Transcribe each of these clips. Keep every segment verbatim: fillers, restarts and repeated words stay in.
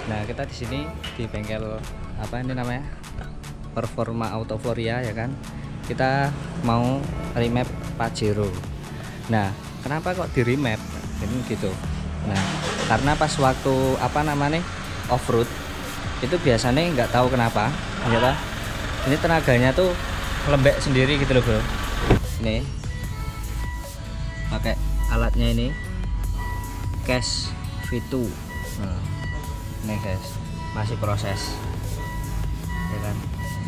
Nah, kita di sini di bengkel apa ini namanya? Performa Autoforia ya kan. Kita mau remap Pajero. Nah, kenapa kok di remap? Ini gitu. Nah, karena pas waktu apa namanya? Off-road itu biasanya nggak tahu kenapa, ya. Ini tenaganya tuh lembek sendiri gitu loh, bro. Ini pakai alatnya ini Cash V dua. Nah, ini guys, masih proses ya kan.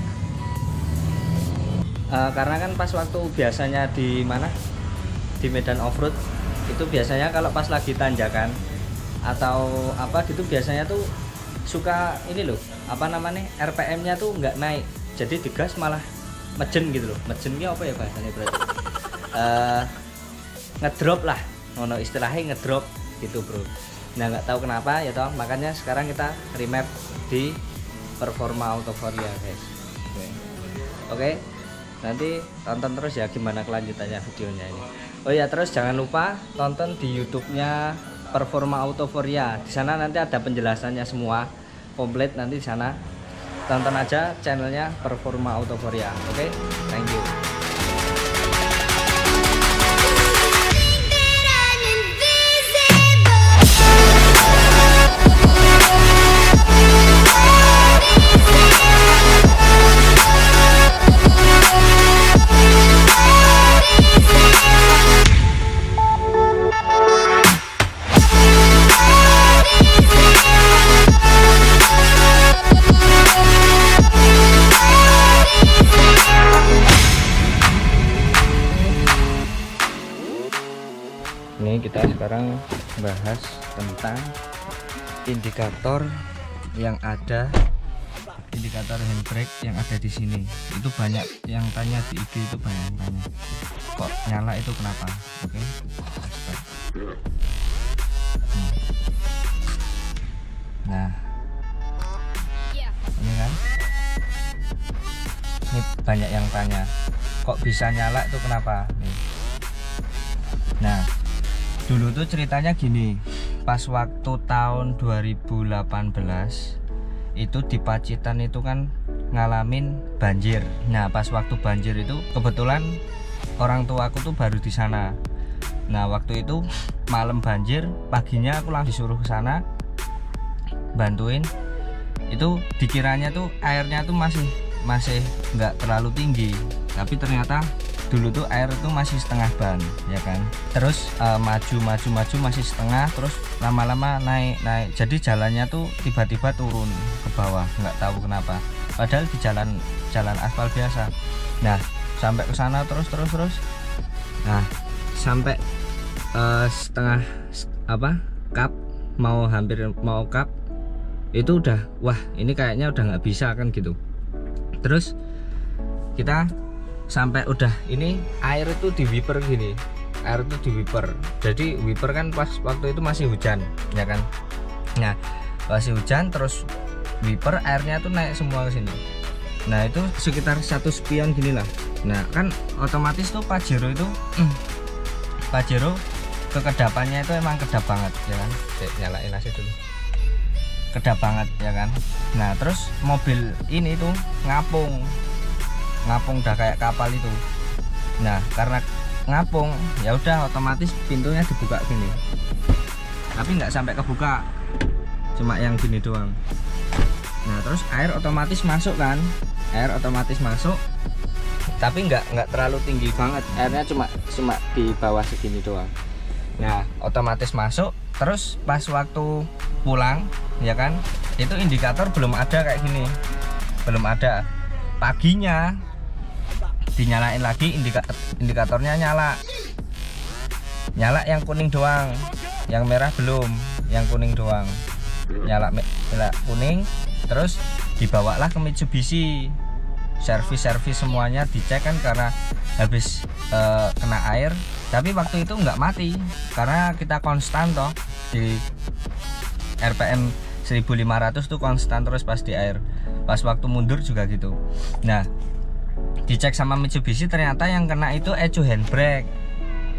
Uh, karena kan pas waktu biasanya di mana di medan off-road itu biasanya kalau pas lagi tanjakan atau apa gitu biasanya tuh suka ini loh apa namanya R P M-nya tuh nggak naik, jadi digas malah mejen gitu loh. Mejennya apa ya bahasanya berarti uh, ngedrop lah, ngono istilahnya ngedrop gitu bro. Nah nggak tahu kenapa ya toh, makanya sekarang kita remap di Performa Autoforia guys. Oke, okay. Nanti tonton terus ya gimana kelanjutannya videonya ini. Oh ya, terus jangan lupa tonton di YouTube-nya Performa Autoforia. Di sana nanti ada penjelasannya semua komplit, nanti di sana tonton aja channelnya Performa Autoforia. Oke, okay? Thank you. Ini kita sekarang bahas tentang indikator yang ada, indikator handbrake yang ada di sini. Itu banyak yang tanya di I G, itu banyak yang tanya kok nyala itu kenapa. Oke, nah ini kan, ini banyak yang tanya kok bisa nyala itu kenapa nih. Nah dulu tuh ceritanya gini, pas waktu tahun dua ribu delapan belas itu di Pacitan itu kan ngalamin banjir. Nah pas waktu banjir itu kebetulan orang tua aku tuh baru di sana. Nah waktu itu malam banjir, paginya aku langsung disuruh ke sana bantuin. Itu dikiranya tuh airnya tuh masih masih nggak terlalu tinggi, tapi ternyata dulu tuh air itu masih setengah ban ya kan. Terus uh, maju maju maju masih setengah, terus lama-lama naik naik. Jadi jalannya tuh tiba-tiba turun ke bawah, nggak tahu kenapa. Padahal di jalan jalan aspal biasa. Nah sampai ke sana terus terus terus. Nah sampai uh, setengah apa kap, mau hampir mau kap itu udah wah ini kayaknya udah nggak bisa kan gitu. Terus kita sampai udah ini air itu di wiper gini, air itu di wiper. Jadi wiper kan pas waktu itu masih hujan ya kan. Nah masih hujan terus wiper airnya tuh naik semua ke sini. Nah itu sekitar satu spion gini lah. Nah kan otomatis tuh Pajero itu mm, Pajero kekedapannya itu emang kedap banget ya kan. Cek, nyalain aja dulu, kedap banget ya kan. Nah terus mobil ini tuh ngapung ngapung udah kayak kapal itu. Nah karena ngapung ya udah otomatis pintunya dibuka gini, tapi nggak sampai kebuka, cuma yang gini doang. Nah terus air otomatis masuk kan, air otomatis masuk, tapi nggak nggak terlalu tinggi banget, airnya cuma cuma di bawah segini doang. Nah otomatis masuk. Terus pas waktu pulang ya kan, itu indikator belum ada kayak gini, belum ada. Paginya dinyalain lagi, indikator indikatornya nyala nyala yang kuning doang, yang merah belum, yang kuning doang nyala, nyala kuning. Terus dibawalah ke Mitsubishi, servis-servis semuanya dicek kan, karena habis uh, kena air. Tapi waktu itu nggak mati karena kita konstan toh di R P M seribu lima ratus tuh konstan terus pas di air. Pas waktu mundur juga gitu. Nah dicek sama Mitsubishi, ternyata yang kena itu ecu handbrake.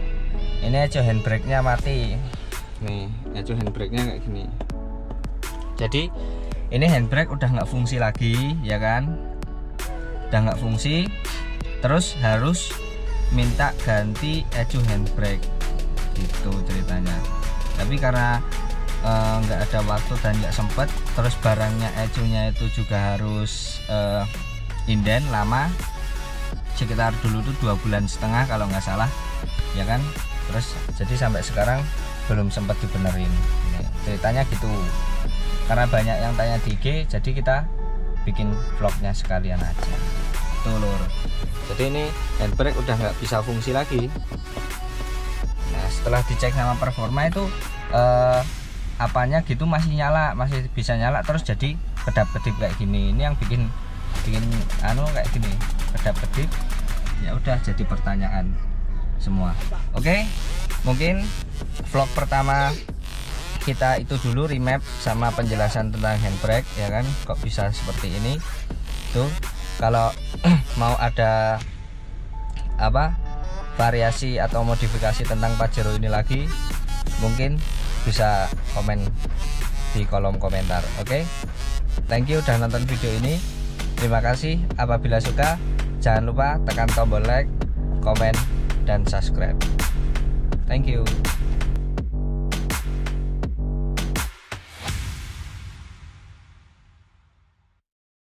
Ini ecu handbrake nya mati nih, ecu handbrake nya kayak gini. Jadi ini handbrake udah nggak fungsi lagi ya kan, udah nggak fungsi, terus harus minta ganti ecu handbrake gitu ceritanya. Tapi karena nggak uh, ada waktu dan nggak sempet, terus barangnya ecunya itu juga harus uh, inden lama, sekitar dulu tuh dua bulan setengah kalau nggak salah ya kan. Terus jadi sampai sekarang belum sempat dibenerin. Ini ceritanya gitu, karena banyak yang tanya di I G, jadi kita bikin vlognya sekalian aja tuh lur. Jadi ini handbrake udah nggak bisa fungsi lagi. Nah setelah dicek sama performa itu eh, apanya gitu masih nyala, masih bisa nyala, terus jadi kedap-kedip kayak gini. Ini yang bikin bikin anu kayak gini, kedap-kedip. Ya udah jadi pertanyaan semua. Oke, mungkin vlog pertama kita itu dulu, remap sama penjelasan tentang handbrake ya kan, kok bisa seperti ini tuh. Kalau mau ada apa variasi atau modifikasi tentang Pajero ini lagi, mungkin bisa komen di kolom komentar. Oke, thank you udah nonton video ini, terima kasih. Apabila suka jangan lupa tekan tombol like, komen, dan subscribe. Thank you.